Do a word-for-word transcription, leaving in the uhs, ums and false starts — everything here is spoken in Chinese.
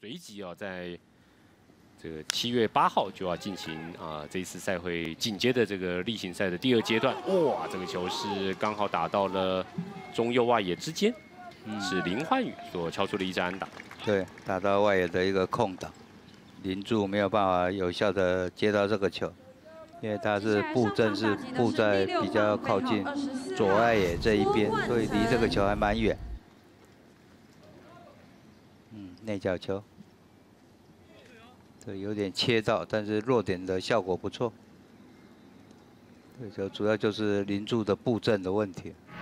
随即啊，在这个七月八号就要进行啊这一次赛会紧接的这个例行赛的第二阶段。哇，这个球是刚好打到了中右外野之间，嗯、是林焕宇所敲出的一支安打。 对，打到外野的一个空档，林柱没有办法有效的接到这个球，因为他是布阵是布在比较靠近左外野这一边，所以离这个球还蛮远。嗯，内角球。 对，有点切到，但是落点的效果不错。对，就主要就是林柱的布阵的问题。